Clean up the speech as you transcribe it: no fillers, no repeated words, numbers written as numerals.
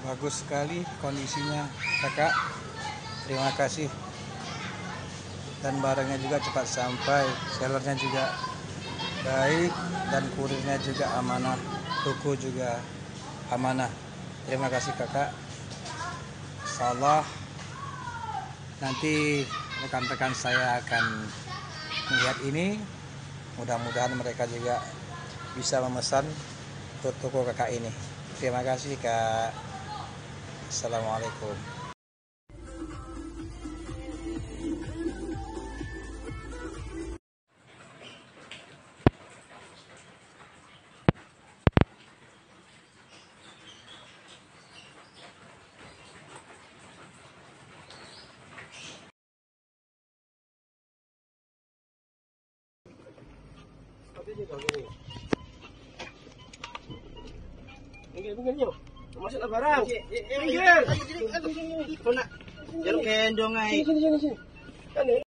Bagus sekali kondisinya kakak, terima kasih. Dan barangnya juga cepat sampai, sellernya juga baik, dan kurirnya juga amanah, toko juga amanah. Terima kasih kakak. Insyaallah nanti rekan-rekan saya akan melihat ini, mudah-mudahan mereka juga bisa memesan ke toko kakak ini. Terima kasih kak. Assalamualaikum. Minggir, masuklah barang. Minggir. Kau nak jalur kendong ai. Sini.